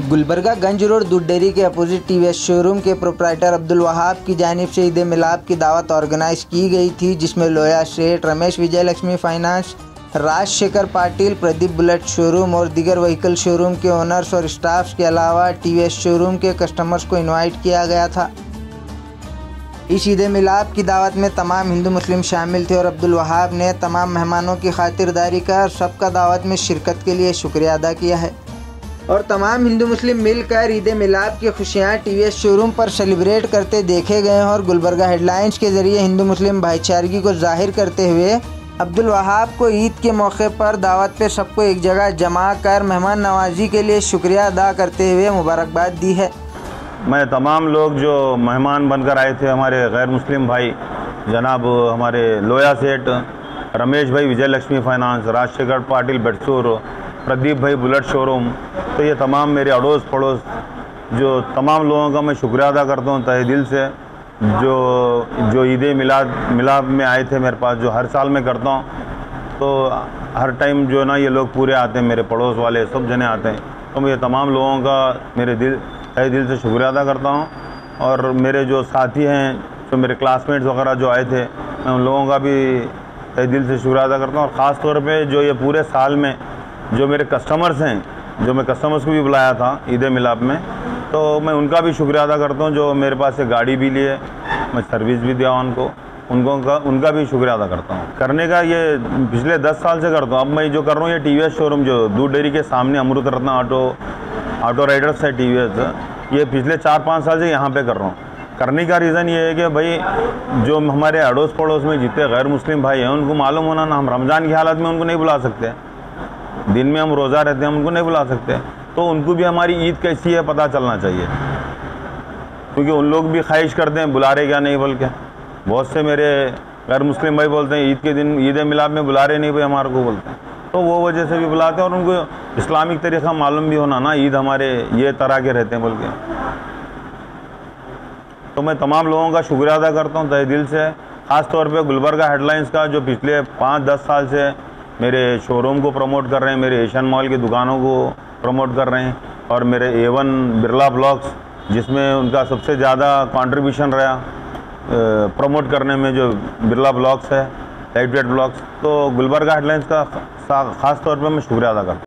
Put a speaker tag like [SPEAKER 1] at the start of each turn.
[SPEAKER 1] Gulbarga Ganj road दूध dairy के opposite TVS showroom के प्रोप्राइटर अब्दुल वहाब की जानिब से ईद मिलाद की दावत ऑर्गेनाइज की गई थी, जिसमें Loya Seth, Ramesh Vijay Lakshmi finance, Rajshekhar Patil, Pradeep Bullet showroom और दीगर व्हीकल शोरूम के ओनर्स और स्टाफ्स के अलावा टीवीएस शोरूम के कस्टमर्स को इनवाइट किया गया था। इस ईद मिलाद की दावत में तमाम हिंदू मुस्लिम शामिल थे और अब्दुल वहाब ने तमाम मेहमानों की खातिरदारी कर सबका दावत में शिरकत के लिए शुक्रिया अदा किया है और तमाम हिंदू मुस्लिम मिलकर ईद मिलाद की खुशियाँ टीवीएस शोरूम पर सेलिब्रेट करते देखे गए हैं। और गुलबर्गा हेडलाइंस के ज़रिए हिंदू मुस्लिम भाईचारगी को जाहिर करते हुए अब्दुल वहाब को ईद के मौके पर दावत पे सबको एक जगह जमा कर मेहमान नवाजी के लिए शुक्रिया अदा करते हुए मुबारकबाद दी है।
[SPEAKER 2] मैं तमाम लोग जो मेहमान बनकर आए थे, हमारे गैर मुस्लिम भाई जनाब हमारे लोया सेठ, रमेश भाई विजय लक्ष्मी फाइनेंस, राजशेखर पाटिल बेटसूर, प्रदीप भाई बुलेट शोरूम, तो ये तमाम मेरे अड़ोस पड़ोस जो तमाम लोगों का मैं शुक्रिया अदा करता हूँ तहे दिल से, जो ईद मिलाद में आए थे मेरे पास, जो हर साल मैं करता हूँ। तो हर टाइम जो ना ये लोग पूरे आते हैं, मेरे पड़ोस वाले सब जने आते हैं, तो मैं ये तमाम लोगों का मेरे तहे दिल से शुक्रिया अदा करता हूँ। और मेरे जो साथी हैं, जो मेरे क्लासमेट्स वगैरह जो आए थे, मैं उन लोगों का भी तहे दिल से शुक्रिया अदा करता हूँ। और ख़ास तौर पे जो ये पूरे साल में जो मेरे कस्टमर्स हैं, जो मैं कस्टमर्स को भी बुलाया था ईद मिलाद में, तो मैं उनका भी शुक्रिया अदा करता हूँ। जो मेरे पास से गाड़ी भी लिए, मैं सर्विस भी दिया उनका भी शुक्रिया अदा करता हूँ। करने का ये पिछले 10 साल से करता हूँ। अब मैं जो कर रहा हूँ ये टीवीएस शोरूम जो दूध डेयरी के सामने अमृत रत्ना ऑटो राइडर्स है टीवीएस, ये पिछले 4-5 साल से यहाँ पे कर रहा हूँ। करने का रीज़न ये है कि भाई जो हमारे अड़ोस पड़ोस में जितने गैर मुस्लिम भाई हैं, उनको मालूम होना ना, हम रमज़ान की हालत में उनको नहीं बुला सकते, दिन में हम रोज़ा रहते हैं, हम उनको नहीं बुला सकते, तो उनको भी हमारी ईद कैसी है पता चलना चाहिए, क्योंकि उन लोग भी ख्वाहिश करते हैं बुला रहे क्या नहीं बोल के। बहुत से मेरे गैर मुस्लिम भाई बोलते हैं ईद के दिन ईद मिलाद में बुला रहे नहीं भाई हमारे को, बोलते हैं, तो वो वजह से भी बुलाते हैं। और उनको इस्लामिक तरीक़ा मालूम भी होना ना, ईद हमारे ये तरह के रहते हैं बोल के। तो मैं तमाम लोगों का शुक्रिया अदा करता हूँ तहे दिल से, ख़ास तौर पे गुलबर्गा हेडलाइंस का जो पिछले 5-10 साल से मेरे शोरूम को प्रमोट कर रहे हैं, मेरे एशियन मॉल की दुकानों को प्रमोट कर रहे हैं, और मेरे A1 बिरला ब्लॉक्स जिसमें उनका सबसे ज़्यादा कंट्रीब्यूशन रहा प्रमोट करने में, जो बिरला ब्लॉक्स है, लाइट वेट ब्लॉक्स, तो गुलबर्गा हेडलाइंस का ख़ास तौर पर मैं शुक्रिया अदा करता हूँ।